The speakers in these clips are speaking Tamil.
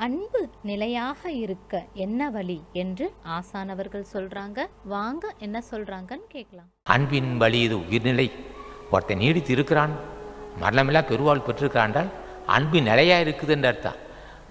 அன்பு நிலையாக இருக்க என்ன வழி என்று ஆசானவர்கள் சொல்றாங்க. வாங்க என்ன சொல்றாங்கன்னு கேட்கலாம். அன்பின் வழி இது உயிர்நிலை. ஒருத்தன் நீடித்து இருக்கிறான், மரணமில்லா பெருவாள் பெற்றிருக்கிறான்டால் அன்பு நிலையாக இருக்குதுன்ற அர்த்தம்.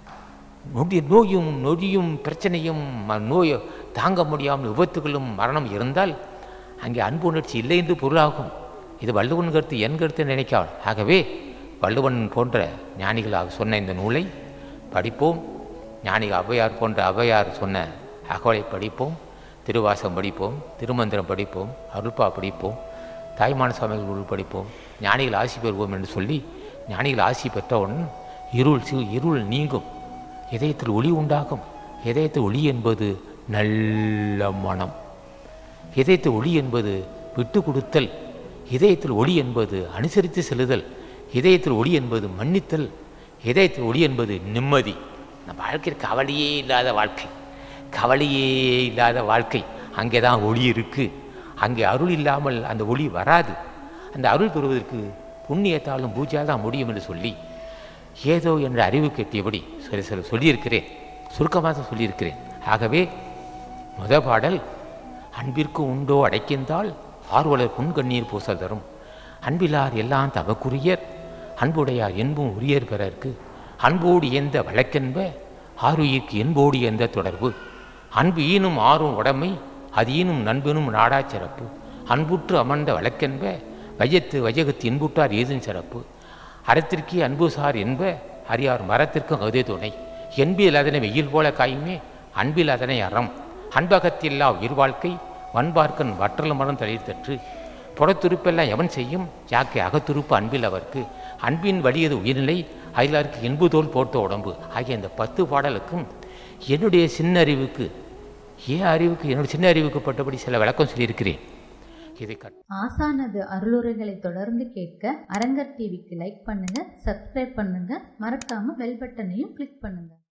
நோயும் நொடியும் பிரச்சனையும் நோய் தாங்க முடியாமல் விபத்துகளும் மரணம் இருந்தால் அங்கே அன்பு உணர்ச்சி இல்லை என்று பொருளாகும். இது வள்ளுவன் கருத்து, என் கருத்து நினைக்காமல். ஆகவே வள்ளுவன் போன்ற ஞானிகளாக சொன்ன இந்த நூலை படிப்போம். ஞானிகள் ஔவையார் போன்ற ஔவையார் சொன்ன அகவலை படிப்போம், திருவாசகம் படிப்போம், திருமந்திரம் படிப்போம், அருள்பா படிப்போம், தாய்மான சுவாமிகள் நூல் படிப்போம், ஞானிகள் ஆசி பெறுவோம் என்று சொல்லி ஞானிகள் ஆசி பெற்றவுடன் இருள் நீங்கும், இதயத்தில் ஒளி உண்டாகும். இதயத்தில் ஒளி என்பது நல்ல மனம், இதயத்தில் ஒளி என்பது விட்டு கொடுத்தல், இதயத்தில் ஒளி என்பது அனுசரித்து செல்லுதல், இதயத்தில் ஒளி என்பது மன்னித்தல், இதயத்தில் ஒளி என்பது நிம்மதி. நம்ம வாழ்க்கையில் கவலையே இல்லாத வாழ்க்கை, கவலையே இல்லாத வாழ்க்கை. அங்கே தான் ஒளி இருக்குது. அங்கே அருள் இல்லாமல் அந்த ஒளி வராது. அந்த அருள் பெறுவதற்கு புண்ணியத்தாலும் பூஜையால் தான் முடியும் என்று சொல்லி ஏதோ என்ற அறிவு கெட்டியபடி சொல்லியிருக்கிறேன், சுருக்கமாக சொல்லியிருக்கிறேன். ஆகவே முதல் பாடல், அன்பிற்கு உண்டோ அடைக்கின்றால் ஆர்வலர் புன்கண்ணீர் பூசல் தரும், அன்பிலார் எல்லாம் தவக்குரியர், அன்புடையார் என்பும் உரியர் பிறர்க்கு, அன்போடு எந்த வழக்கென்ப ஆருயிர்க்கு என்போடு எந்த தொடர்பு, அன்பு ஈனும் ஆறும் உடைமை அது ஈனும் நண்பனும் நாடா சிறப்பு, அன்புற்று அமர்ந்த வழக்கென்ப வையகத்து இன்புற்றார் ஏதும் சிறப்பு, அறத்திற்கே அன்புசார் என்ப அறியார் மரத்திற்கும் அதே துணை, என்பில் அதனை வெயில் போல காயுமே அன்பில் அதனை அறம், அன்பகத்தில்லா உயிர் வாழ்க்கை வன்பார்க்கன் வற்றல் மரம் தளிர்த்தற்று, புறத்துருப்பெல்லாம் எவன் செய்யும் யாக்கை அகத்துருப்பு அன்பில் அவர்க்கு, அன்பின் வலியது உயிர்நிலை அயலாருக்கு என்புதோல் போட்ட உடம்பு. ஆகிய இந்த 10 பாடலுக்கும் என்னுடைய சின்ன அறிவுக்கு, என்னுடைய சின்ன அறிவுக்கு பட்டபடி சில விளக்கம் சொல்லியிருக்கிறேன். இதை ஆசானது அருளுரைகளை தொடர்ந்து கேட்க அரங்கர் டிவிக்கு லைக் பண்ணுங்க, சப்ஸ்கிரைப் பண்ணுங்க, மறக்காம பெல் பட்டனையும் கிளிக் பண்ணுங்க.